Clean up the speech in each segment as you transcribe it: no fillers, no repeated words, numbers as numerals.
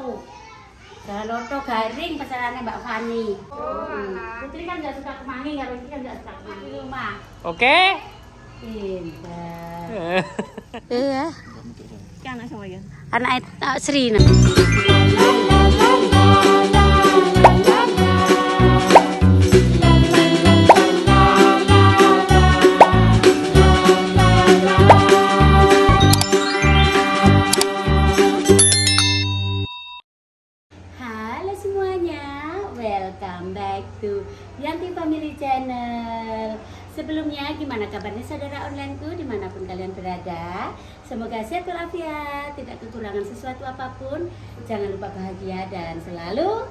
Galoto garing pesanannya Mbak Fani. Putri kan nggak suka kemangi, kalau ini kan nggak suka kemangi di rumah. Oke. Pintar. Iya. Anak sama ya. Anak Sri. Halo semuanya, welcome back to Yanti Family Channel. Sebelumnya, gimana kabarnya saudara onlineku dimanapun kalian berada? Semoga sehat walafiat, tidak kekurangan sesuatu apapun. Jangan lupa bahagia dan selalu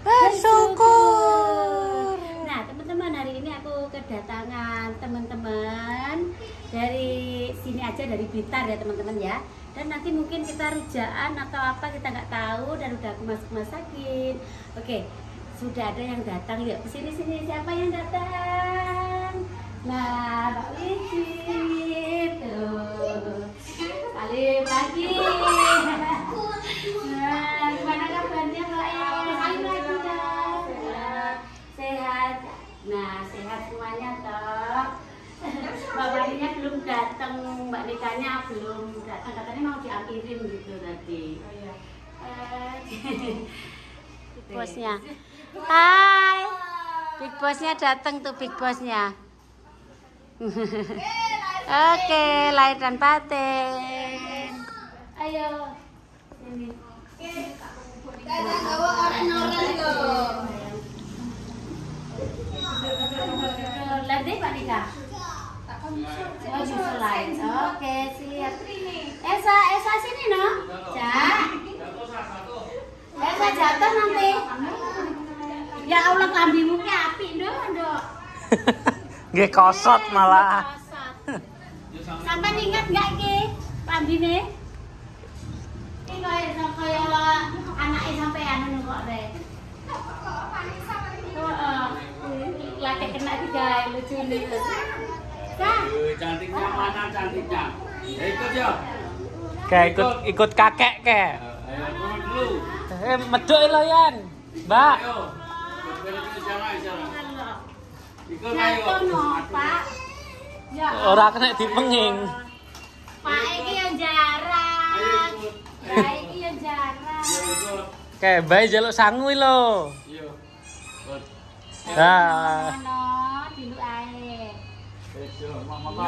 bersyukur. Nah teman-teman, hari ini aku kedatangan teman-teman dari sini aja, dari Blitar ya teman-teman ya. Dan nanti mungkin kita rujaan atau apa kita nggak tahu, dan udah aku masakin. Oke, sudah ada yang datang, yuk kesini siapa yang datang? Nah, Mbak Wiji tuh. Salim lagi. Nah, gimana kabarnya Mbak ya? Salim lagi dong. Sehat. Nah, sehat semuanya toh. Mbak Wadinya belum datang, Mbak Nikanya belum datang, katanya mau diambilin gitu tadi. Oh iya. Big Bossnya. Hai. Big Bossnya datang tuh, Big Bossnya. Oke, lahir dan batin. Ayo. Sini. Lantai Pak Nika. Oh, susul lain. Oke, siap. Esa sini no. Esa jatuh nanti. Ya Allah, klambimu ki apik nduk. Nggih kosot malah. Sampai ingat nggak ki klambine? Ki kaya anake sampean ngono kok rek. Heeh. Lagi kena juga lucu nih. Cantiknya mana cantiknya? Ikut ya. Kayak ikut kakek ke. Ayo dulu. Medok lo Yan. Mbak. Ayo. Ikut ayo. Jatuh no, Pak. Ya. Ora kena dipenging. Pak iki yang jarang. Pak iki yang jarang. Kayak bae jaluk sangu lho. Iya. Nah. No, diluk ae. No.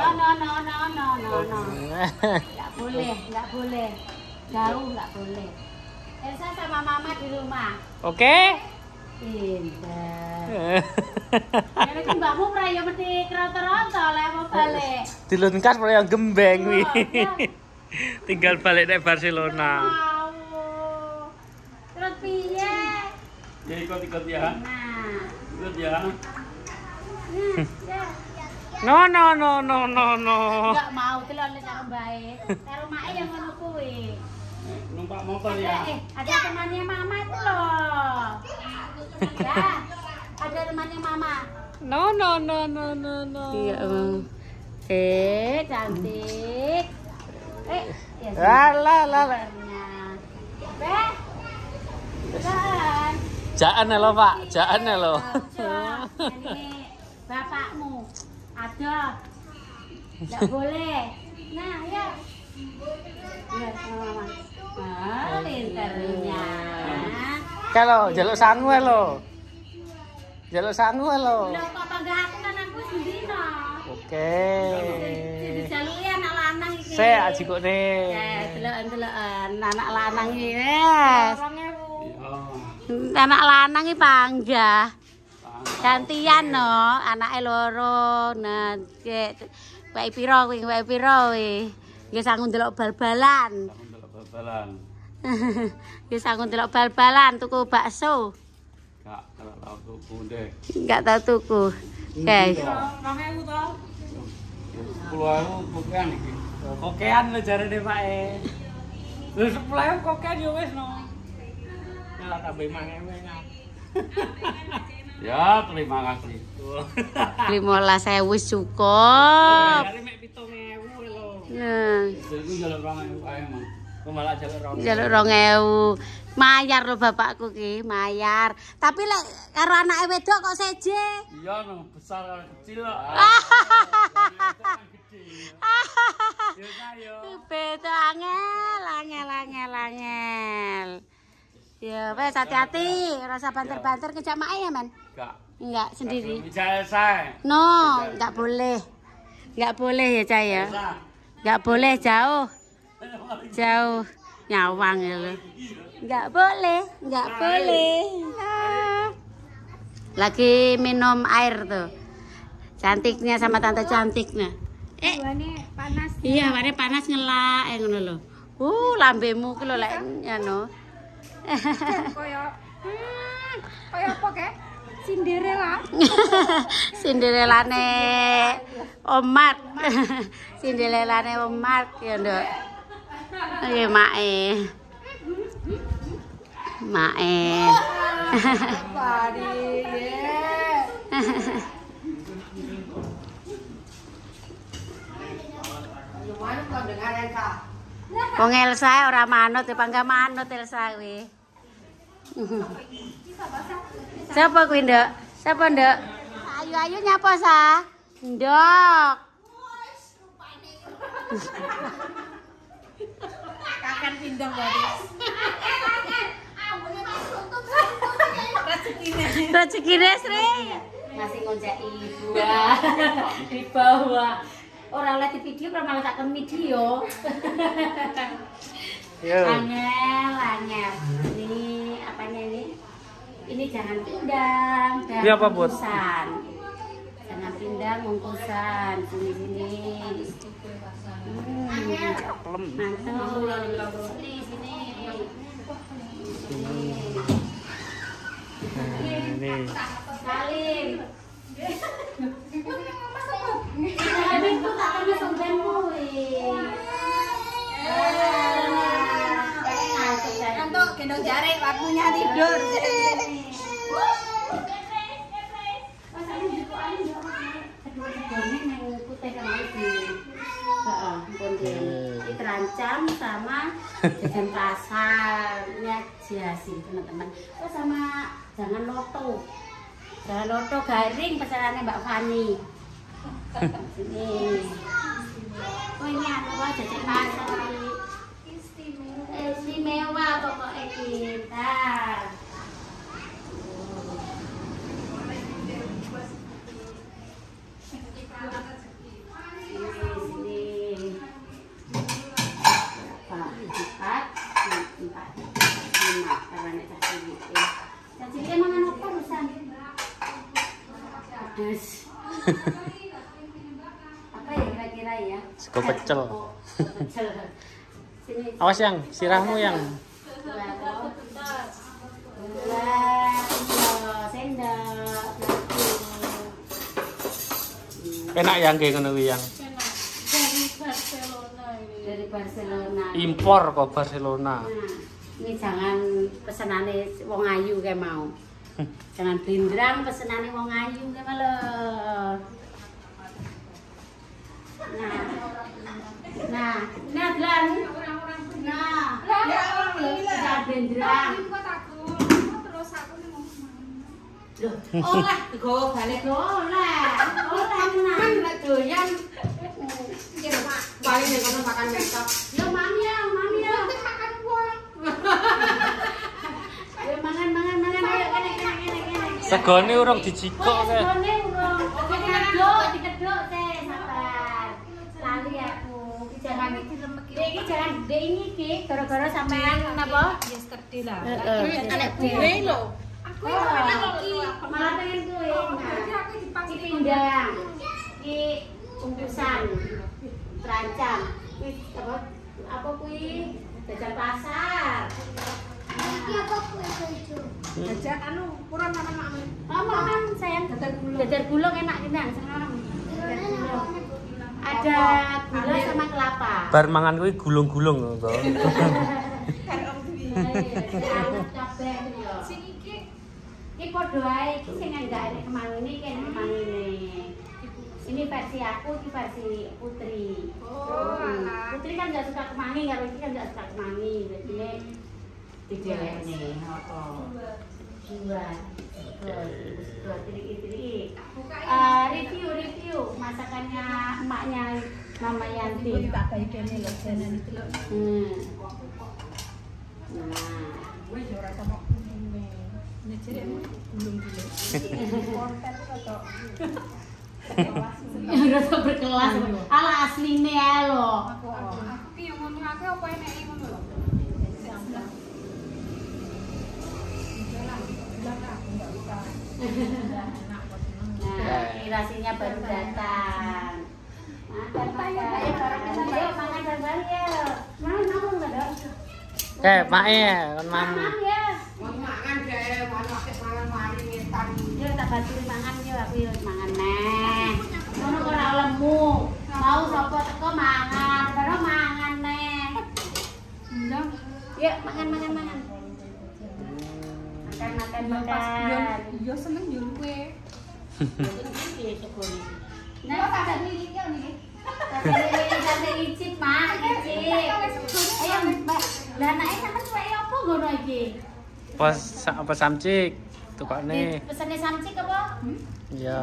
Nggak boleh. Jauh nggak boleh. Elsa sama Mama di rumah. Oke. Pintar. Ya iki mbakmu ora ya mesti kroto-roto lek mau balik. Dilunkas ora yang gembeng wi. Ya. Tinggal balik nek Barcelona. Wow. Terus piye? Ya ikut ya. Nah. Ikut ya. Ya. No. Enggak mau telon karo mbae. Karo make yang ngono kuwi. Numpak motor ya. Ada temannya Mama itu loh. Ya. Ada temannya Mama. No. Iya, cantik. La. Beh. Jaan lho, Pak. Jaan lho. Ini bapakmu. Ada. Enggak boleh. Nah, ya. Ya, sama Mama. Ah, pinternya. Kalau jaluk sangu lho. Jaluk sangu lho. Lho kok bangga aku kan aku sendiri. Oke. Dijaluki anak lanang iki. Se aji kok ne. Deloken anak lanang iki. Wes. Anak lanang iki panggah. Gantian no, anake loro. Nah, wae pira kuwi, wae pira kuwi. Nggih sangu ndelok bal-balan. Nggih sangu ndelok bal-balan tuku bakso. Enggak tahu tuku deh. Enggak tahu tuku. Guys. 2000 to. 10.000 kokean iki. Kokean lho jarene Pak e. Lho 10.000 kokean yo wis no. Ya tambah 5.000. Ya, terima kasih. 15.000 wis cukup. Hari mek 7.000 lho. Nah, Itu jalan 2.000 ae, Mang. Ku malah jaluk 2.000. Jaluk 2.000. Mayar lho bapakku ki, mayar. Tapi lek karo anake wedok kok seje. Iya, no, besar karo kecil kok. Yo ayo. Beda angel. Ya wes hati-hati, ora usah banter-banter kejak mak ya, Man. Enggak sendiri. Bicara saya. No, enggak boleh. Enggak boleh ya, Cah ya. Enggak boleh jauh. Jauh nyawang ya lo. Enggak boleh. Ah. Lagi minum air tuh. Cantiknya sama tante cantiknya. Wane panas. Iya, wane panas ngelak ngono lho. Lambemu ki lho lek ngono. Koyo apa kek? Cinderella. Cinderellane Omar. Cinderellane Omar ya, Nduk. Nggih, Mae. Wong Elsa ora manut, pangga manut Elsa kuwi. Siapa kuwi, Nduk? Siapa, Nduk? Ayu nyapa sa? Nduk. Kakan pindang berarti. Rezekine Sri. Masih ngojeki buah di bawah. Orang lihat di video malah tak ke video. Angel. Ini apanya ini? Ini jangan pindang dan Ini apa, Bud? bungkusan. Jangan pindang, bungkusan. Sini. Mantap. Sini. Ini. Salim. Salim itu tak kena sampean kuwi. Ngantuk gendong jari waktunya tidur. Terancam sama jajan pasarnya Jasi teman-teman. Oh sama jangan loto garing pesanannya Mbak Fani. Sini. Oh ini apa jajan pasar istimewa pokoknya kita. Apa ya kira-kira ya? Sego pecel. Sini. Awas yang, sirahmu yang. Sendok. Enak yang kayak ngono kuwi yang. Dari Barcelona. Impor kok Barcelona. Nah, ini jangan pesenane wong ayu kayak mau. Jangan blindrang pesenane wong ayu kayak malah. Nah, ini adalah jangan blindrang. Olah digowo balik olah. Olah menahan lek doyan. Paling nek kono makan mentok. Ya mami ya. Makan wong. Ya mangan ayo kene. Segone urung dijikok teh. Segone urung. Dikeduk teh sabar. Lali aku. Jangan iki jangan gede ini iki gara-gara sampean napa? Yes kerdi lah. Nek Gue lho. Aku malah pengen kuwi. Iki pindang. Iki bungkusan. Terancam. Kuwi apa kuwi? Jajan pasar. Iki apa kuwi bojo? jajak anu kurang makmu. Makan sayang. Jajar gulung enak kendang sekarang. Ada gula sama kelapa. Bar mangan kuwi gulung-gulung to. Sing iki padha ae iki sing enggak enek kemangine iki enek kemangine. Ini versi aku, ini versi Putri. Oh, alah. Putri kan nggak suka kemangi, kalau ini kan nggak suka kemangi. Jadi ini tiga nih. Dua. Tiri. Review masakannya emaknya Mama Yanti. Tak baik ini loh, jangan itu loh. Nah, Wih, ora sama kuning. Nyecer belum dulu. Konten atau rasa berkelas. Ala asline ya lo. aku ki yang ngomong aku apa enake ngono lho. Nah, ini nasinya baru datang. Makan, ayo makan bareng ya. Mau nongol nggak dok? Pak kon mam. Makan ya. Mangan deh, mangan mari ngetan. Yo tak bantu mangan yo aku yo mangan neh. Ngono kok ora lemu. Mau sapa teko mangan, baru mangan neh. Ndang. Yuk makan. Makan. Yo seneng yo kowe. Nah, ada liliknya nih. Ada icip, Mak. Icip. Ayo, Mbak. Lah anake sampean suweke opo ngono iki? Apa samcik tukane. Pesane samcik apa? Iya.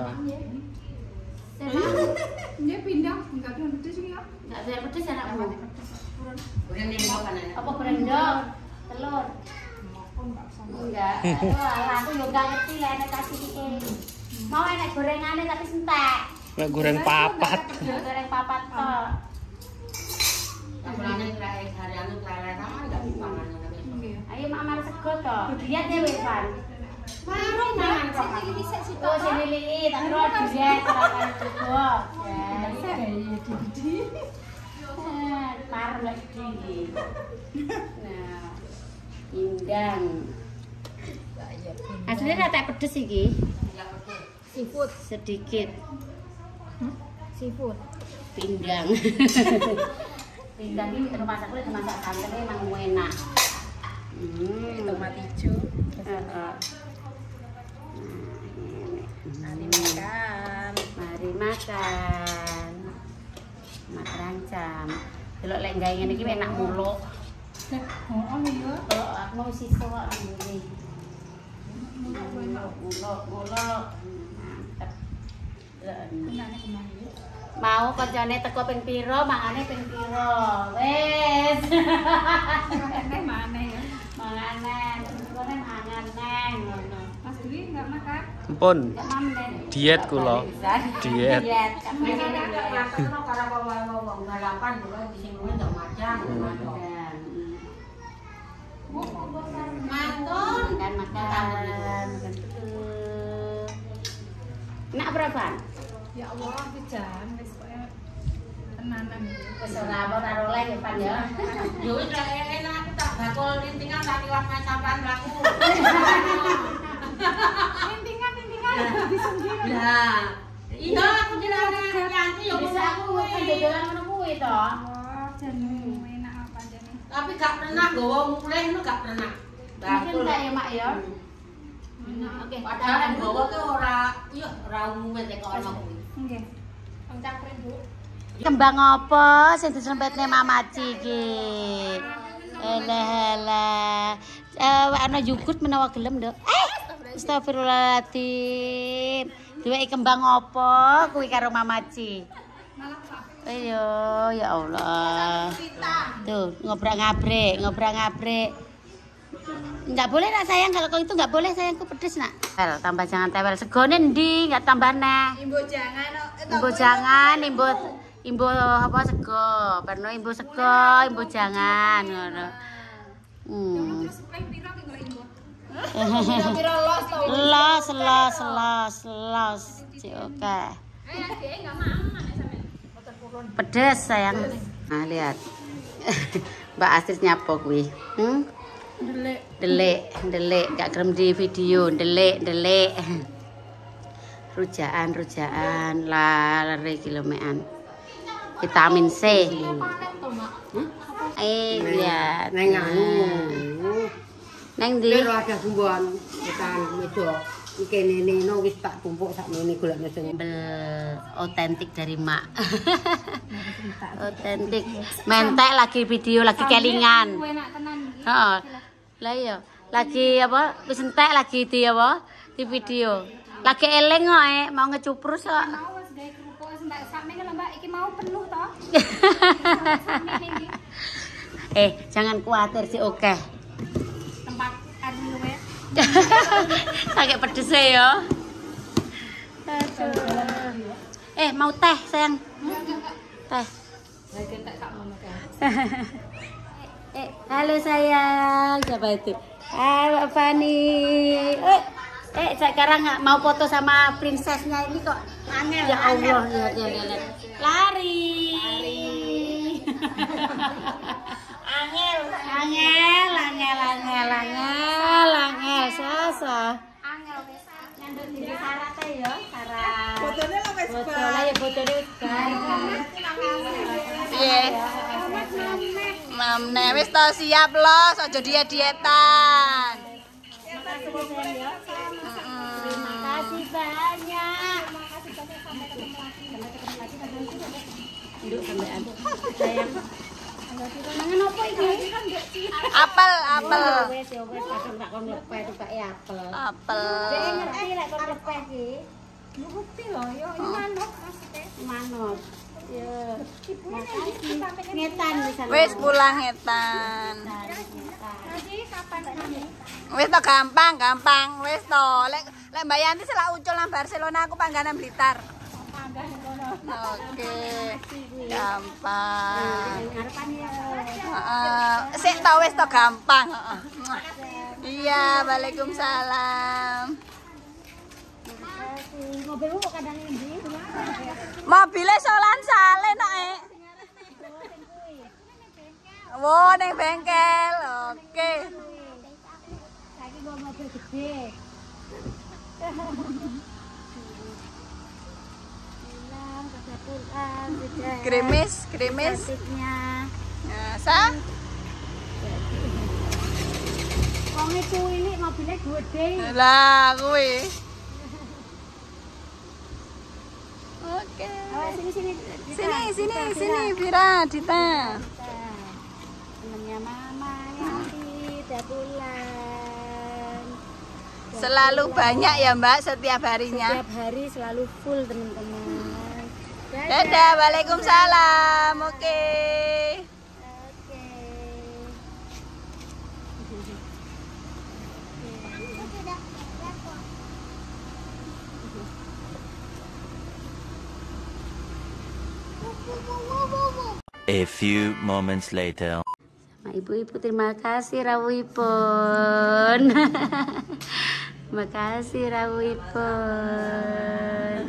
Dia pindah enggak ada pedes ya. Enggak ada pedes anakmu. Berendang apa nih? Apa berendang? Telur. Enggak. Wah, aku yo enggak ngerti lah nek kasih iki. Mau enak gorengane tapi entek. Nek goreng papat. Goreng papat tok. Apalane kira harian keleleran enggak dipangan. Ayo Mama sego to. Diet ya wis, Pan. Marung mangan kok. Oh, sini lili, tak ro diet ora juga. Parah lagi iki. Nah, indang. Aslinya rata pedes iki. Seafood. Sedikit. Seafood. Pindang. Pindang ini terus masak kulit masak santan emang enak. Tomat hijau. Mari makan. Mari makan. Mak rancam. Delok lek gawe ngene iki enak muluk. Oh iya. Kalau aku mau sisa ngene. Muluk. Mantep. Mau kancane teko ping pira, mangane ping pira. Wis. Mana ya? Manganan, terus mangan neng ngono. Mas Dwi enggak makan? Ampun. Enggak mam neng. Diet kula. Diet. Diet. Kamu Ini ini enggak kelihatan kok para bawa galapan dulu di sini enggak macam. Mantun dan makan. Nak berapa? Ya Allah, hujan wis koyo tenanan. Wis ora apa karo oleh ya Pan ya. Yo wis enak aku tak bakul lintingan tak liwat sampean laku. Lintingan bisa ngira. Lah, Iya aku dirane nyanyi yo bisa aku pendedelan ngono kuwi to. Wah, jan enak apa jane. Tapi gak pernah gowo mulih nu gak pernah. Mungkin enggak ya Mak ya. Oke, padahal gowo ke ora umume tek ono kuwi. Nggih. Pencak Bu. Kembang apa sing disempetne Mamaci iki? Elah. Ana yogurt menawa gelem, Nduk. Astagfirullahaladzim. Duweke kembang apa kuwi karo Mamaci? Ayo, ya Allah. Tuh, ngobrak-ngabrik. Enggak boleh nak sayang, kalau kau itu enggak boleh sayangku pedes nak. Tambah jangan tewel. Segone ndi, enggak tambah neh. Imbo jangan. Imbo apa sego. Perno imbo sego, imbo jangan ngono. Kira-kira los tau. Los. Cik oke. Pedes sayang. Nah, lihat. Mbak Astrid nyapa kuwi. Delik, gak kerem di video, delik. Rujaan, lare kilomean. Vitamin C. Lihat. Neng anu. Neng di. Ada sumbuan tekan meja. Kene no wis tak tumpuk sakmene golekno sing otentik dari mak. Otentik. Mentek lagi video lagi kelingan. Heeh. Lah iya, lagi apa? Wis entek lagi di apa? Di video. Lagi eling kok mau ngecuprus kok. Mau wis gawe kerupuk sampai sakmene lho Mbak, iki mau penuh toh. Jangan khawatir sih oke. Tempat anu wis. Sakit pedes ya. Aduh. Mau teh sayang. Teh. Halo sayang, siapa itu? Mbak Fani. Sekarang nggak mau foto sama prinsesnya ini kok angel. Ya Allah, lihat. Lari. Angel, Sasa. Angel wis. Nyandut diri Sarah teh ya, Sarah. Fotonya lo wis Foto lah ya fotone wis bar. Iya. Mamne wis to siap los, aja diet-dietan. Terima kasih banyak. Nduk sampean. Sayang. Mangan apa iki? Apel. Wes kadang tak kon lepeh tupake apel. Apel. Dek ngerti lek kon lepeh iki. Ngerti lho, yo ini manuk maksudnya. Manut. Ya. Ngetan bisa. Wis pulang etan. Nanti kapan kami? Wis to gampang. Wis to. Lek Mbak Yanti selak ucul nang Barcelona aku pangganan Blitar. Panggah ngono. Oke. Gampang. Ngarepan ya. Sik to wis to gampang. Iya, Waalaikumsalam. Mobilmu kok kadang endi? Mobilnya Solan Sale nak Wo ning bengkel. Oke. Saiki gua mobil gede. Bilang pada pulang sudah. Krimis. Cantiknya. Nah, sa? Wong itu ini mobilnya gede. Lah, kuwi. Oke. Sini, Vira, Dita. Temennya mama Yanti udah pulang. Selalu banyak ya, Mbak, setiap harinya. Setiap hari selalu full teman-teman. Dadah, Waalaikumsalam. Oke. A few moments later. Sama ibu-ibu terima kasih rawuhipun. Terima kasih rawuhipun.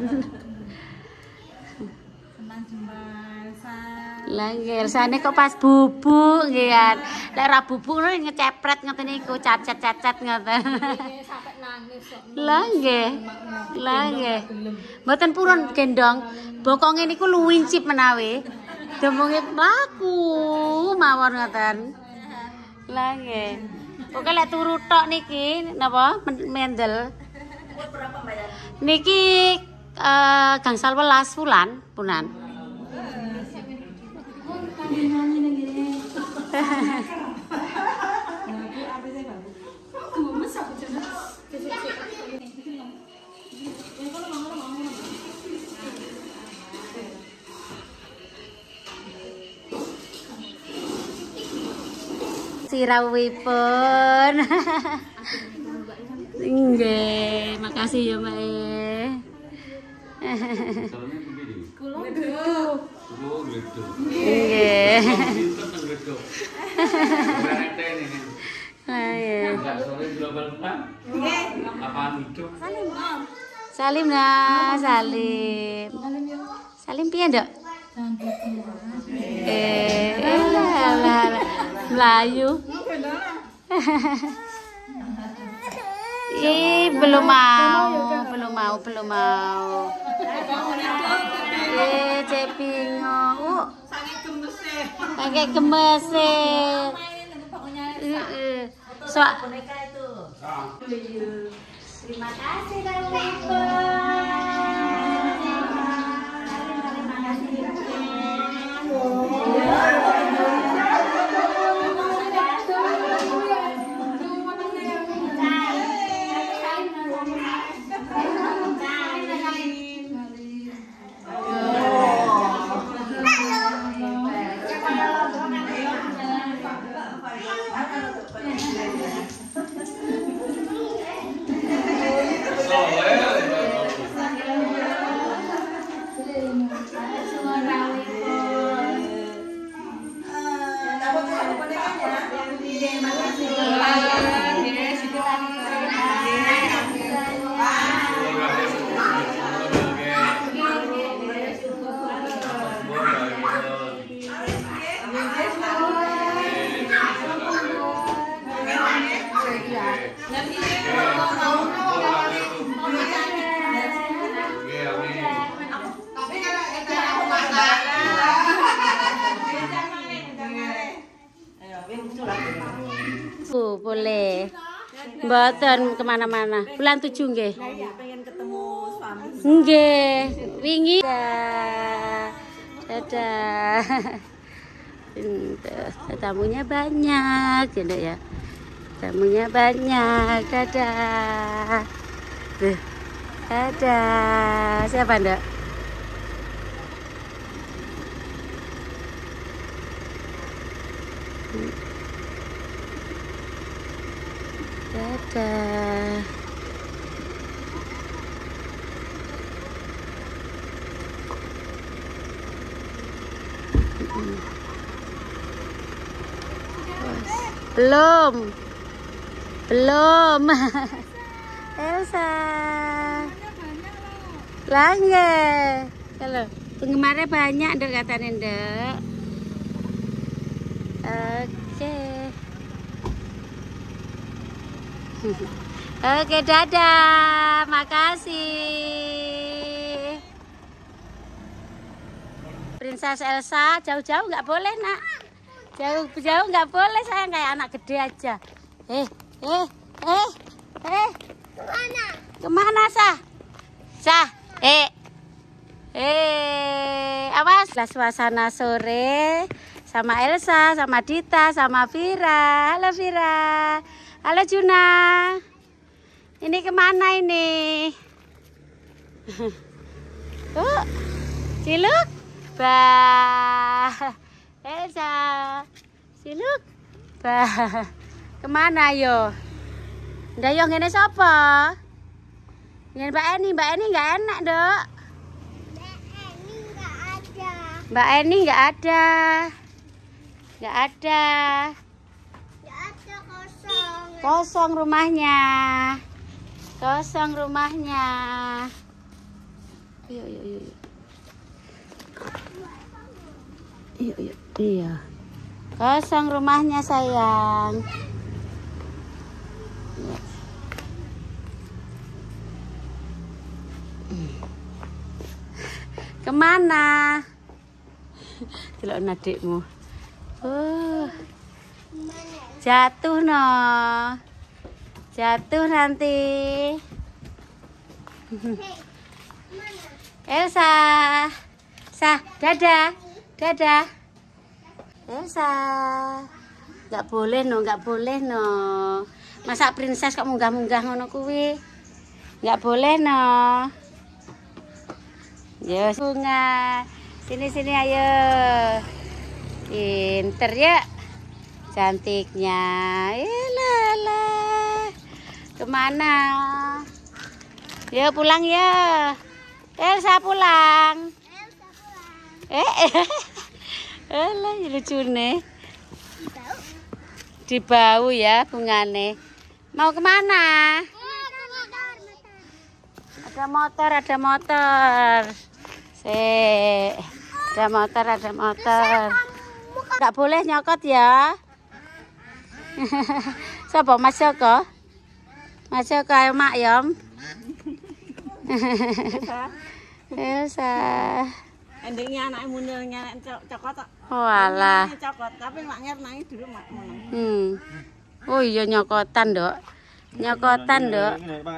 Langgir, sane kok pas bubuk nggih kan. Lek ra bubuk lho ngecepret ngoten niku, cacat-cacat ngoten. Sampai nangis kok. Lah nggih. Mboten purun gendong. Bokonge niku luwincip menawi. Demunge laku mawon ngoten. Lah nggih. Pokoke lek turu tok niki napa mendel. Niki gangsal 11 wulan. Sirawipun. Nggih, makasih ya, Mbak. Nggih. Salim nah, salim. Salim piye, Nduk? Melayu. Belum mau. Cek bingung. Pakai gemes. Terima kasih Kang Lipo. Terima kasih. Boleh. Mboten kemana-mana. Bulan 7 nggih. Pengen ketemu suami. Nggih. Wingi. Dadah. Tamunya banyak, gitu ya. Tamunya banyak. Dadah. Tuh. Dadah. Siapa, Ndak? Dadah. Belum. Elsa. Langge. Kalau penggemarnya banyak, Ndek, katanya, Ndek. Oke. Oke, dadah. Makasih. Princess Elsa, jauh-jauh nggak boleh, Nak. Jauh-jauh nggak boleh, saya kayak anak gede aja. Kemana? Kemana, Sah? Sah, awas. Suasana sore sama Elsa, sama Dita, sama Vira. Halo Vira. Halo Juna. Ini kemana ini? Ciluk. Bah. Elsa. Ciluk. Bah. Kemana yo? Ndak yo ngene sapa? Ngene Mbak Eni nggak enak, Dok. Mbak Eni nggak ada. Nggak ada. Kosong rumahnya. Kosong rumahnya. Yuk. Iya. Kosong rumahnya, sayang. Kemana? Delok adikmu. Jatuh no. Jatuh nanti. Elsa. Sah, dadah. Dadah. Elsa. Nggak boleh no. Masa princess kok munggah-munggah ngono kuwi? Nggak boleh no. Yo bunga. Sini ayo. Pinter ya. Cantiknya. Lala. Kemana? Ya pulang ya. Elsa pulang. Alah lucu nih. Di bau ya bungane. Mau kemana? Ada motor. Ada motor. Nggak boleh nyokot ya. Siapa Mas Joko? Mas Joko ayo mak yom. Elsa. Endingnya anak mundelnya cokot. Walah. Cokot, tapi mak nangis dulu mak. Oh iya nyokotan, Dok. Nyokotan, Dok.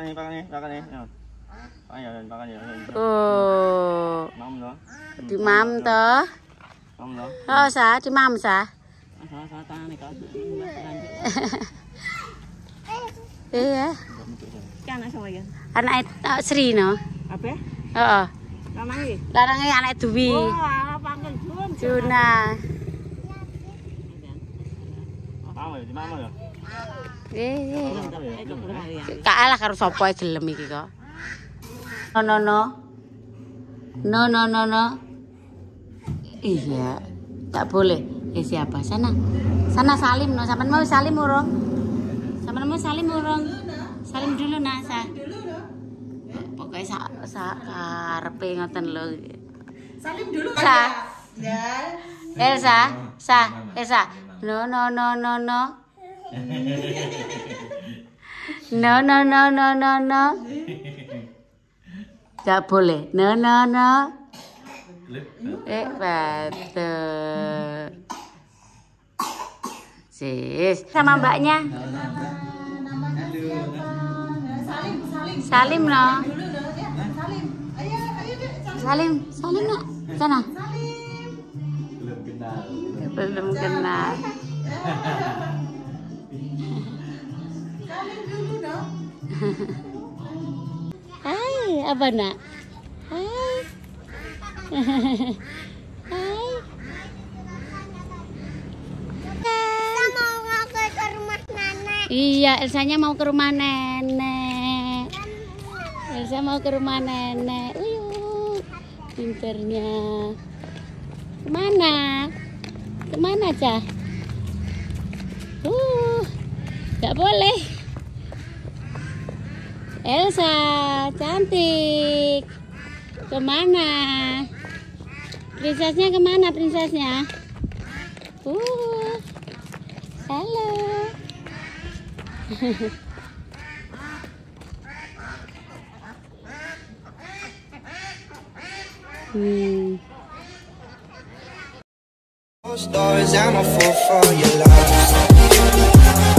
Oh. Dimam toh. Oh, sa, dimam sa. Iya. Anak Sri no. Apa? Heeh. Lanange. Larange anak Dwi. Wah, panggil Jun. Juna. Kalah karo sapa gelem iki kok. No. Iya, tak boleh. Siapa? Sana salim no. Sampean mau salim urung? Salim dulu nak sa. Pokoknya sak karepe ngoten lho. Salim dulu Sa. Elsa. No. No. Gak boleh. No. Betul. Sis, sama mbaknya. Salim no. Salim no. Sana. Belum kenal. Hai, apa nak? Hai. Hai. Iya, Elsanya mau ke rumah nenek. Elsa mau ke rumah nenek. Pinternya. Kemana, Cah? Gak boleh. Elsa, cantik. Kemana? Prinsesnya kemana, prinsesnya? Halo. Stories, I'm a fool for your love.